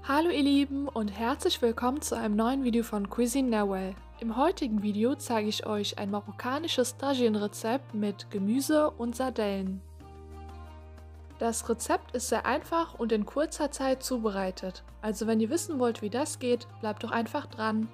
Hallo ihr Lieben und herzlich willkommen zu einem neuen Video von Cuisine Nawel. Im heutigen Video zeige ich euch ein marokkanisches Tagine-Rezept mit Gemüse und Sardellen. Das Rezept ist sehr einfach und in kurzer Zeit zubereitet, also wenn ihr wissen wollt, wie das geht, bleibt doch einfach dran.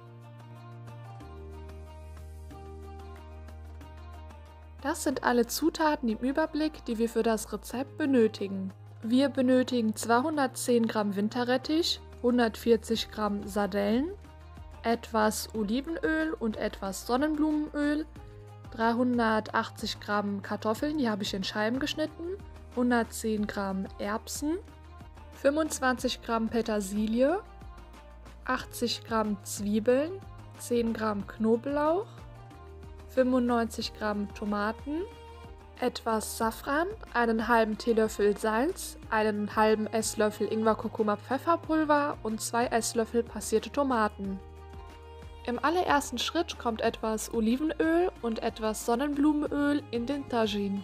Das sind alle Zutaten im Überblick, die wir für das Rezept benötigen. Wir benötigen 210 Gramm Winterrettich, 140 Gramm Sardellen, etwas Olivenöl und etwas Sonnenblumenöl, 380 Gramm Kartoffeln, die habe ich in Scheiben geschnitten, 110 Gramm Erbsen, 25 Gramm Petersilie, 80 Gramm Zwiebeln, 10 Gramm Knoblauch, 95 Gramm Tomaten, etwas Safran, einen halben Teelöffel Salz, einen halben Esslöffel Ingwer-Kurkuma-Pfefferpulver und 2 Esslöffel passierte Tomaten. Im allerersten Schritt kommt etwas Olivenöl und etwas Sonnenblumenöl in den Tagine.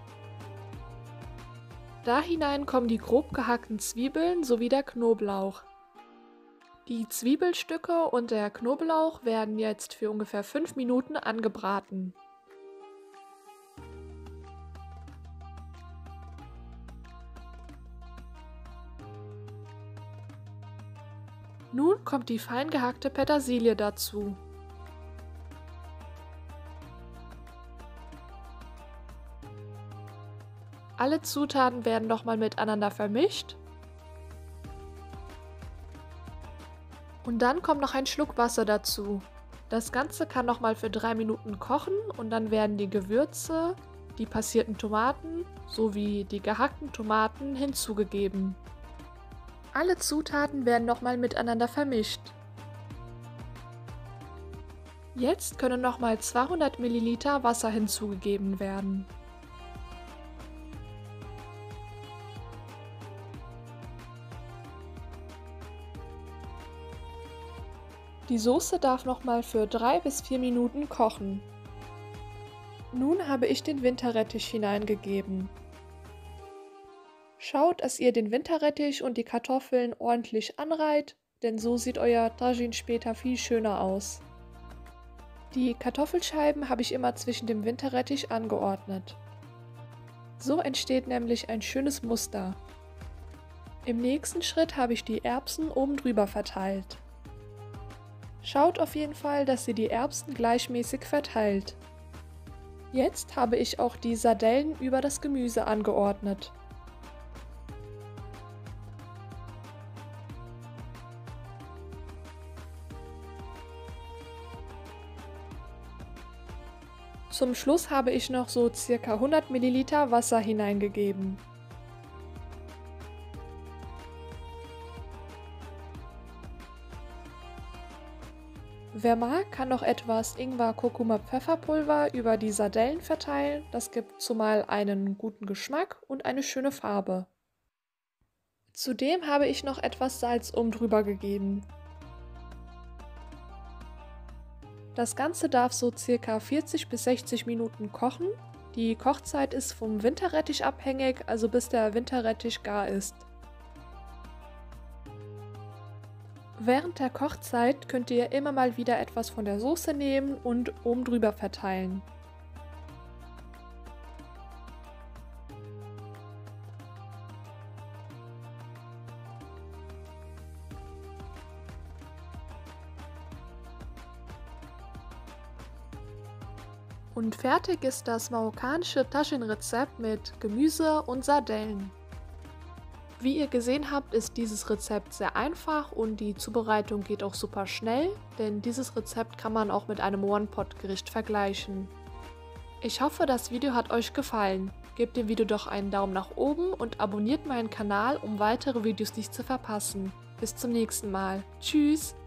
Da hinein kommen die grob gehackten Zwiebeln sowie der Knoblauch. Die Zwiebelstücke und der Knoblauch werden jetzt für ungefähr 5 Minuten angebraten. Nun kommt die fein gehackte Petersilie dazu. Alle Zutaten werden nochmal miteinander vermischt. Und dann kommt noch ein Schluck Wasser dazu. Das Ganze kann nochmal für 3 Minuten kochen und dann werden die Gewürze, die passierten Tomaten sowie die gehackten Tomaten hinzugegeben. Alle Zutaten werden nochmal miteinander vermischt. Jetzt können nochmal 200 Milliliter Wasser hinzugegeben werden. Die Soße darf nochmal für 3 bis 4 Minuten kochen. Nun habe ich den Winterrettich hineingegeben. Schaut, dass ihr den Winterrettich und die Kartoffeln ordentlich anreiht, denn so sieht euer Tagine später viel schöner aus. Die Kartoffelscheiben habe ich immer zwischen dem Winterrettich angeordnet. So entsteht nämlich ein schönes Muster. Im nächsten Schritt habe ich die Erbsen oben drüber verteilt. Schaut auf jeden Fall, dass ihr die Erbsen gleichmäßig verteilt. Jetzt habe ich auch die Sardellen über das Gemüse angeordnet. Zum Schluss habe ich noch so ca. 100 Milliliter Wasser hineingegeben. Wer mag, kann noch etwas Ingwer-Kurkuma-Pfefferpulver über die Sardellen verteilen. Das gibt zumal einen guten Geschmack und eine schöne Farbe. Zudem habe ich noch etwas Salz oben drüber gegeben. Das Ganze darf so ca. 40 bis 60 Minuten kochen. Die Kochzeit ist vom Winterrettich abhängig, also bis der Winterrettich gar ist. Während der Kochzeit könnt ihr immer mal wieder etwas von der Soße nehmen und oben drüber verteilen. Und fertig ist das marokkanische Tagine-Rezept mit Gemüse und Sardellen. Wie ihr gesehen habt, ist dieses Rezept sehr einfach und die Zubereitung geht auch super schnell, denn dieses Rezept kann man auch mit einem One-Pot-Gericht vergleichen. Ich hoffe, das Video hat euch gefallen. Gebt dem Video doch einen Daumen nach oben und abonniert meinen Kanal, um weitere Videos nicht zu verpassen. Bis zum nächsten Mal. Tschüss!